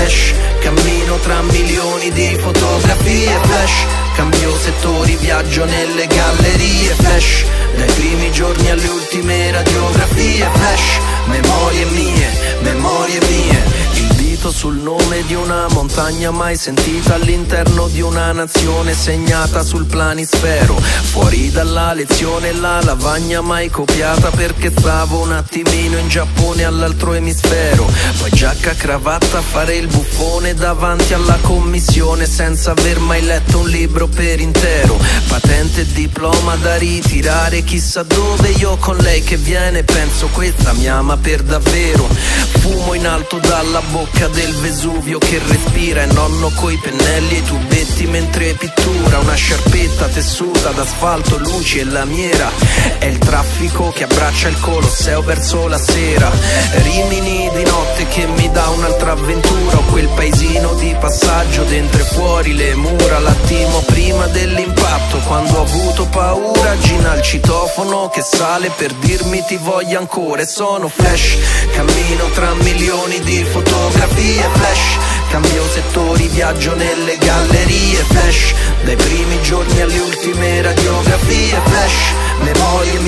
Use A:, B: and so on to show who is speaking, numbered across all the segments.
A: flash, cammino tra milioni di fotografie flash, cambio settori, viaggio nelle gallerie flash, dai primi giorni alle ultime radiografie flash, memorie mie, memorie mie. Il dito sul nome di una montagna mai sentita all'interno di una nazione segnata sul planisfero, fuori dalla lezione la lavagna mai copiata perché stavo un attimino in Giappone all'altro emisfero, poi giacca cravatta a fare il buffone davanti alla commissione senza aver mai letto un libro per intero, patente e diploma da ritirare chissà dove, io con lei che viene penso questa mi ama per davvero, fumo in alto dalla bocca del Vesuvio che respira e nonno coi pennelli e i tubetti mentre pittura, una sciarpetta tessuta d'asfalto, luci e lamiera, è il traffico che abbraccia il Colosseo verso la sera, Rimini di notte che mi dà un'altra avventura, o quel paesino di passaggio dentro e fuori le mura, l'attimo prima dell'impatto quando ho avuto paura, Gina al citofono che sale per dirmi ti voglio ancora, e sono flash, cammino tra milioni di fotografie flash, cambio settori, viaggio nelle gallerie flash, dai primi giorni alle ultime radiografie flash, memorie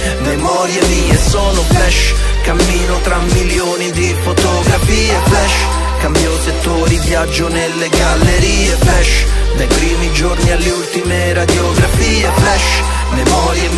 A: mie, sono flash, cammino tra milioni di fotografie flash, cambio settori, viaggio nelle gallerie flash, dai primi giorni alle ultime radiografie flash, memorie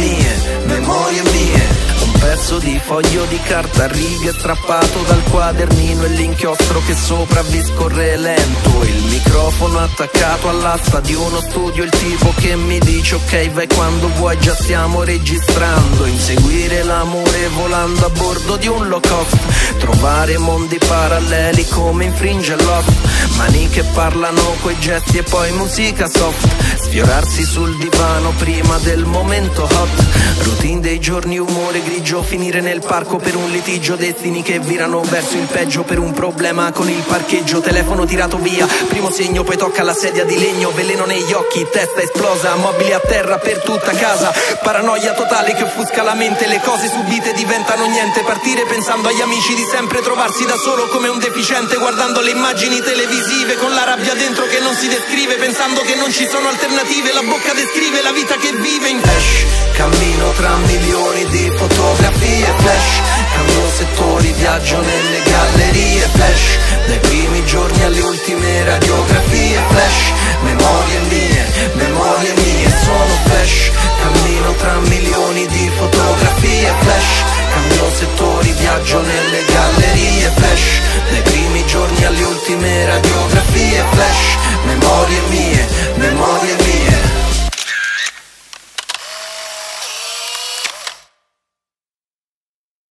A: mie. Un pezzo di foglio di carta a righe strappato dal quadernino e l'inchiostro che sopra vi scorre lento, il microfono attaccato all'asta di uno studio, il tipo che mi dice ok vai quando vuoi, già stiamo registrando, inseguire l'amore volando a bordo di un low cost, trovare mondi paralleli come in Fringe e Lost, mani che parlano coi gesti e poi musica soft, sfiorarsi sul divano prima del momento hot, routine dei giorni, umore grigio, finire nel parco per un litigio, destini che virano verso il peggio per un problema con il parcheggio, telefono tirato via, primo segno, poi tocca la sedia di legno, veleno negli occhi, testa esplosa, mobili a terra per tutta casa, paranoia totale che offusca la mente, le cose subite diventano niente, partire pensando agli amici di sempre, trovarsi da solo come un deficiente, guardando le immagini televisive con la rabbia dentro che non si descrive, pensando che non ci sono alternative, la bocca descrive la vita che vive in flash, cammino tra milioni di fotografie flash, cambio settori, viaggio nelle gallerie flash, dai primi giorni alle ultime radiografie flash, memorie mie, sono flash, cammino tra milioni di fotografie flash, cambio settori, viaggio nelle gallerie flash, dai